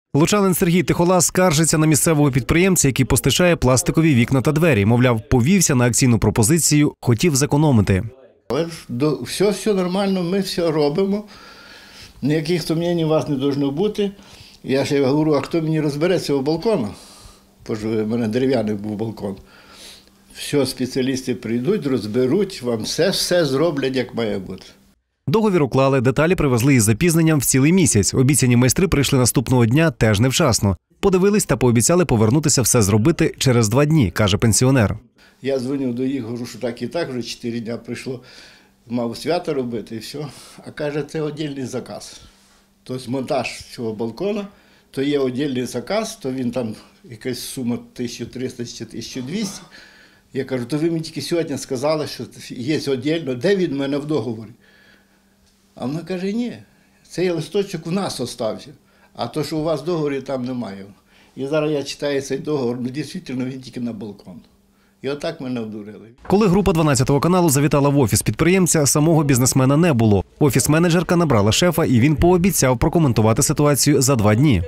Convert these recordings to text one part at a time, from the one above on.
Лучанин Сергій Тихолаз скаржиться на місцевого підприємця, який постачає пластикові вікна та двері. Мовляв, повівся на акційну пропозицію, хотів зекономити. Все нормально, ми все робимо. Ніяких сумнівів у вас не повинно бути. Я ще говорю, а хто мені розбере цього балкону? Бо ж у мене дерев'яний був балкон. Все, спеціалісти прийдуть, розберуть, вам все зроблять, як має бути. Договір уклали, деталі привезли із запізненням в цілий місяць. Обіцяні майстри прийшли наступного дня теж невчасно. Подивились та пообіцяли повернутися все зробити через 2 дні, каже пенсіонер. Я дзвонив до їх, говорю, що так і так, вже 4 дні прийшло, мав свято робити і все. А каже, це окремий заказ. Тобто монтаж цього балкона, то є окремий заказ, то він там якась сума 1300 чи 1200. Я кажу, то ви мені тільки сьогодні сказали, що є окремо, де від мене в договорі? А вона каже, ні, цей листочок у нас залишився, а то, що у вас в договорі, там немає. І зараз я читаю цей договор, ну дійсно він тільки на балкон. І отак мене обдурили. Коли група 12 каналу завітала в офіс підприємця, самого бізнесмена не було. Офіс-менеджерка набрала шефа, і він пообіцяв прокоментувати ситуацію за 2 дні.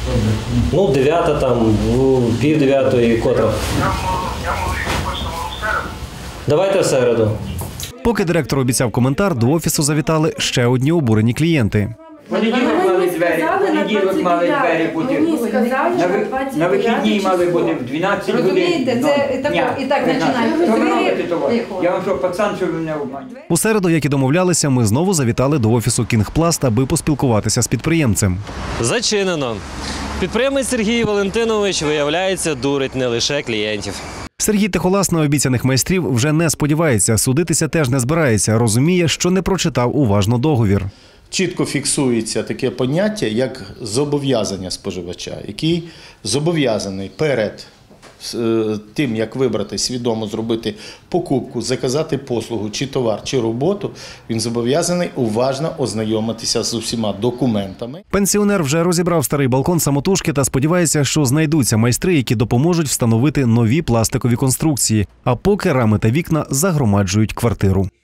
9 там, 8:30 котра. Давайте в середу. Поки директор обіцяв коментар, до офісу завітали ще одні обурені клієнти. Понеділок мали двері бути. На вихідні мали бути в 12 годин. Розумієте, це і так починають. Я вам що, пацан, що ви мене обманюєте? У середу, як і домовлялися, ми знову завітали до офісу «Кінгпласт», аби поспілкуватися з підприємцем. Зачинено. Підприємець Сергій Валентинович, виявляється, дурить не лише клієнтів. Сергій Тихолаз на обіцяних майстрів вже не сподівається, судитися теж не збирається, розуміє, що не прочитав уважно договір. Чітко фіксується таке поняття, як зобов'язання споживача, який зобов'язаний перед тим, як вибрати, свідомо зробити покупку, заказати послугу, чи товар, чи роботу, він зобов'язаний уважно ознайомитися з усіма документами. Пенсіонер вже розібрав старий балкон самотужки та сподівається, що знайдуться майстри, які допоможуть встановити нові пластикові конструкції, а поки рами та вікна загромаджують квартиру.